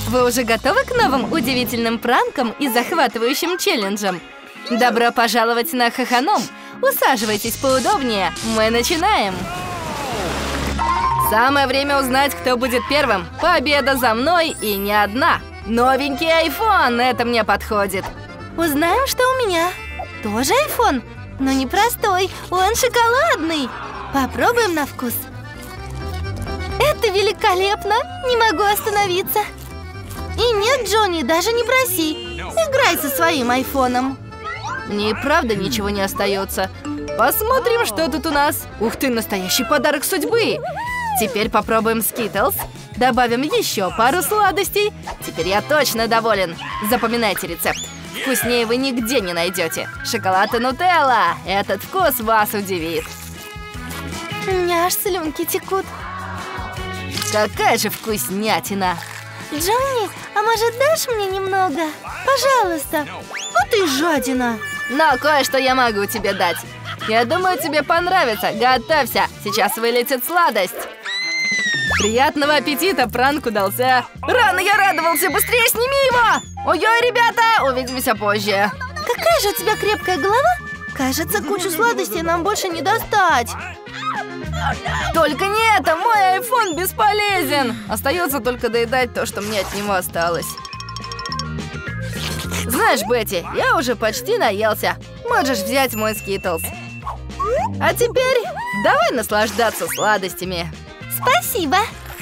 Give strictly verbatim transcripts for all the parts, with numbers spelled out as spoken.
Вы уже готовы к новым удивительным пранкам и захватывающим челленджам? Добро пожаловать на Хохоном! Усаживайтесь поудобнее, мы начинаем! Самое время узнать, кто будет первым. Победа за мной и не одна. Новенький айфон, это мне подходит. Узнаем, что у меня. Тоже айфон, но не простой, он шоколадный. Попробуем на вкус. Это великолепно, не могу остановиться. И нет, Джонни, даже не проси. Играй со своим айфоном. Мне и правда ничего не остается. Посмотрим, что тут у нас. Ух ты, настоящий подарок судьбы. Теперь попробуем Skittles. Добавим еще пару сладостей. Теперь я точно доволен. Запоминайте рецепт. Вкуснее вы нигде не найдете. Шоколад и нутелла. Этот вкус вас удивит. У меня аж слюнки текут. Какая же вкуснятина. Джонни, а может, дашь мне немного? Пожалуйста. Ну ты жадина. Но кое-что я могу тебе дать. Я думаю, тебе понравится. Готовься. Сейчас вылетит сладость. Приятного аппетита, пранк удался. Рано я радовался, быстрее сними его! Ой-ой, ребята, увидимся позже. Какая же у тебя крепкая голова? Кажется, кучу сладостей нам больше не достать. Только не это, мой айфон бесполезен. Остается только доедать то, что мне от него осталось. Знаешь, Бетти, я уже почти наелся. Можешь взять мой Skittles. А теперь давай наслаждаться сладостями. Спасибо.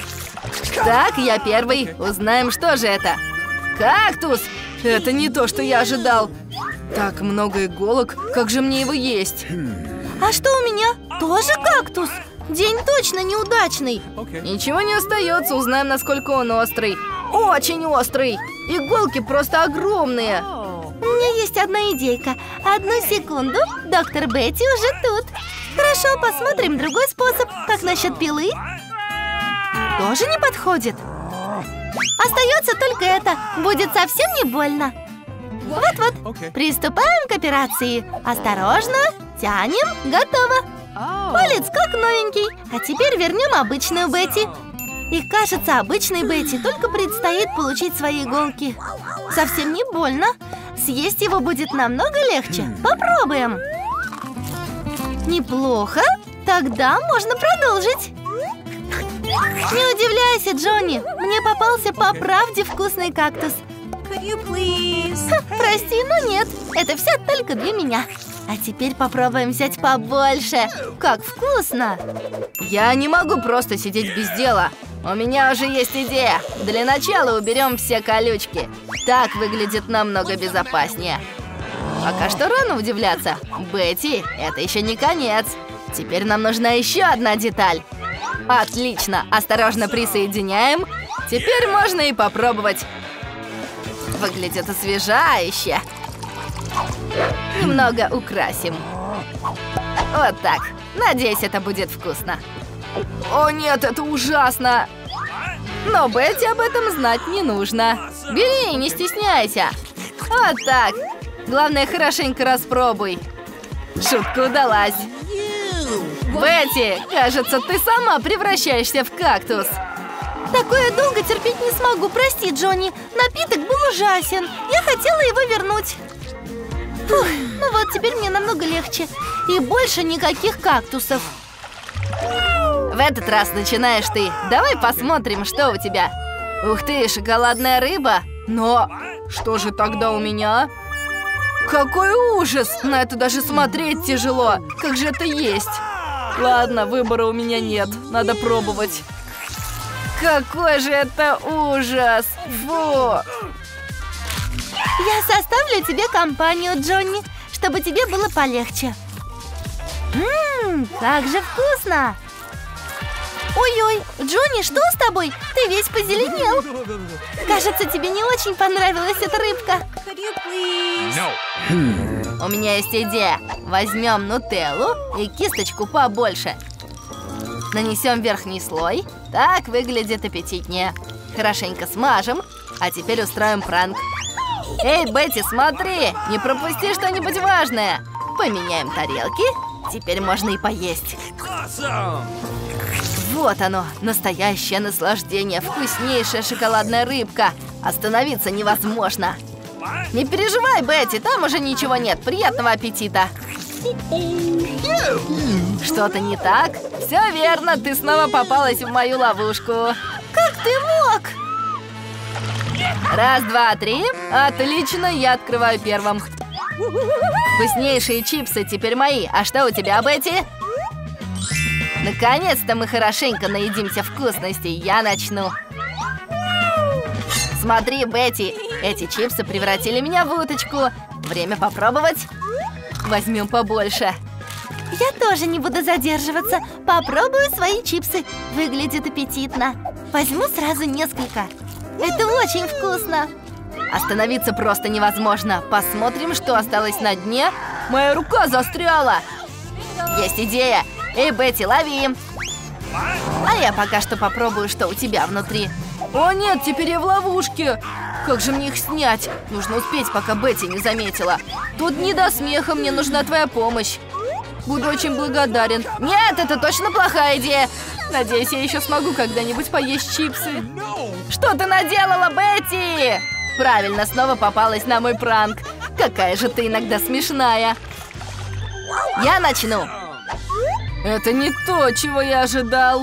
Так, я первый. Узнаем, что же это. Кактус! Это не то, что я ожидал. Так много иголок, как же мне его есть? А что у меня? Тоже кактус? День точно неудачный. Ничего не остается, узнаем, насколько он острый. Очень острый. Иголки просто огромные. У меня есть одна идейка. Одну секунду, доктор Бетти уже тут. Хорошо, посмотрим другой способ. Как насчет пилы? Тоже не подходит. Остается только это. Будет совсем не больно. Вот-вот. Приступаем к операции. Осторожно. Тянем. Готово. Палец как новенький. А теперь вернем обычную Бетти. И кажется, обычной Бетти только предстоит получить свои иголки. Совсем не больно. Съесть его будет намного легче. Попробуем. Неплохо. Тогда можно продолжить. Не удивляйся, Джонни. Мне попался по правде вкусный кактус. Ха, прости, но нет. Это все только для меня. А теперь попробуем взять побольше. Как вкусно. Я не могу просто сидеть без дела. У меня уже есть идея. Для начала уберем все колючки. Так выглядит намного безопаснее. Пока что рано удивляться. Бетти, это еще не конец. Теперь нам нужна еще одна деталь. Отлично, осторожно присоединяем. Теперь можно и попробовать. Выглядит освежающе. Немного украсим. Вот так. Надеюсь, это будет вкусно. О нет, это ужасно. Но Бетти об этом знать не нужно. Бери, не стесняйся. Вот так. Главное, хорошенько распробуй. Шутка удалась. Бетти, кажется, ты сама превращаешься в кактус. Такое долго терпеть не смогу, прости, Джонни. Напиток был ужасен. Я хотела его вернуть. Фух, ну вот, теперь мне намного легче. И больше никаких кактусов. В этот раз начинаешь ты. Давай посмотрим, что у тебя. Ух ты, шоколадная рыба. Но что же тогда у меня? Какой ужас! На это даже смотреть тяжело. Как же это есть? Ладно, выбора у меня нет. Надо пробовать. Какой же это ужас! Фу! Я составлю тебе компанию, Джонни, чтобы тебе было полегче. Ммм, как же вкусно! Ой-ой, Джонни, что с тобой? Ты весь позеленел. Кажется, тебе не очень понравилась эта рыбка. No. У меня есть идея. Возьмем нутеллу и кисточку побольше. Нанесем верхний слой. Так выглядит аппетитнее. Хорошенько смажем. А теперь устроим пранк. Эй, Бетти, смотри! Не пропусти что-нибудь важное. Поменяем тарелки. Теперь можно и поесть. Вот оно, настоящее наслаждение. Вкуснейшая шоколадная рыбка. Остановиться невозможно. Не переживай, Бетти, там уже ничего нет. Приятного аппетита. Что-то не так? Все верно, ты снова попалась в мою ловушку. Как ты мог? Раз, два, три. Отлично, я открываю первым. Вкуснейшие чипсы теперь мои. А что у тебя, Бетти? Наконец-то мы хорошенько наедимся вкусностей. Я начну. Смотри, Бетти, эти чипсы превратили меня в уточку. Время попробовать. Возьмем побольше. Я тоже не буду задерживаться. Попробую свои чипсы. Выглядит аппетитно. Возьму сразу несколько. Это очень вкусно. Остановиться просто невозможно. Посмотрим, что осталось на дне. Моя рука застряла. Есть идея. Эй, Бетти, лови. А я пока что попробую, что у тебя внутри. О нет, теперь я в ловушке. Как же мне их снять? Нужно успеть, пока Бетти не заметила. Тут не до смеха, мне нужна твоя помощь. Буду очень благодарен. Нет, это точно плохая идея. Надеюсь, я еще смогу когда-нибудь поесть чипсы. Что ты наделала, Бетти? Правильно, снова попалась на мой пранк. Какая же ты иногда смешная. Я начну. Это не то, чего я ожидал.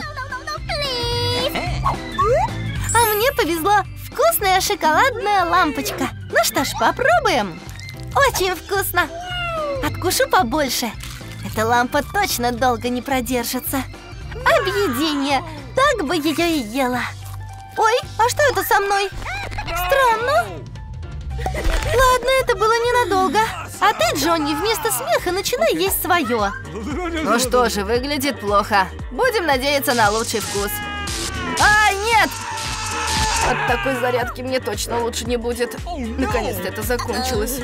А мне повезло. Вкусная шоколадная лампочка. Ну что ж, попробуем. Очень вкусно. Откушу побольше. Эта лампа точно долго не продержится. Объедение. Так бы ее и ела. Ой, а что это со мной? Странно. Ладно, это было ненадолго. А ты, Джонни, вместо смеха начинай есть свое. Ну что же, выглядит плохо. Будем надеяться на лучший вкус. А, нет! От такой зарядки мне точно лучше не будет. Наконец-то это закончилось.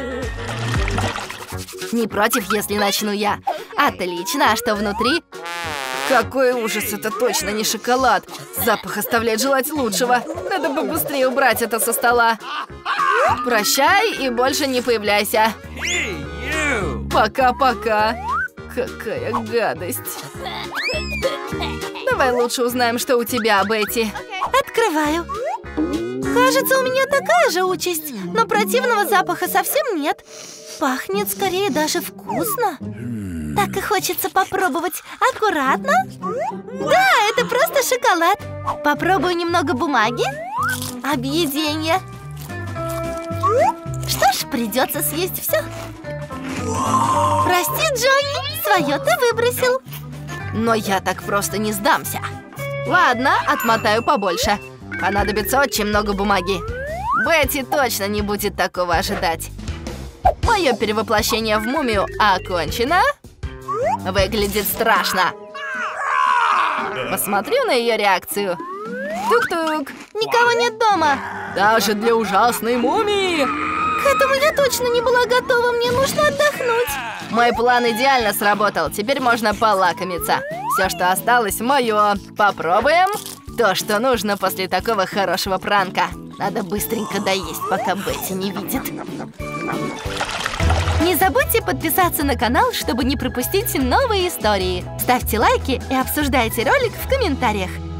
Не против, если начну я. Отлично, а что внутри? Какой ужас, это точно не шоколад. Запах оставляет желать лучшего. Надо бы быстрее убрать это со стола. Прощай и больше не появляйся. Пока-пока. Какая гадость. Давай лучше узнаем, что у тебя, Бетти. Открываю. Кажется, у меня такая же участь, но противного запаха совсем нет. Пахнет скорее даже вкусно. Так и хочется попробовать. Аккуратно. Да, это просто шоколад. Попробую немного бумаги. Объедение. Что ж, придется съесть все. Прости, Джонни, свое ты выбросил. Но я так просто не сдамся. Ладно, отмотаю побольше. Понадобится очень много бумаги. Бетти точно не будет такого ожидать. Мое перевоплощение в мумию окончено. Выглядит страшно. Посмотрю на ее реакцию. Тук-тук. Никого нет дома. Даже для ужасной мумии. К этому я точно не была готова. Мне нужно отдохнуть. Мой план идеально сработал. Теперь можно полакомиться. Все, что осталось, мое. Попробуем. То, что нужно после такого хорошего пранка. Надо быстренько доесть, пока Бетти не видит. Не забудьте подписаться на канал, чтобы не пропустить новые истории. Ставьте лайки и обсуждайте ролик в комментариях.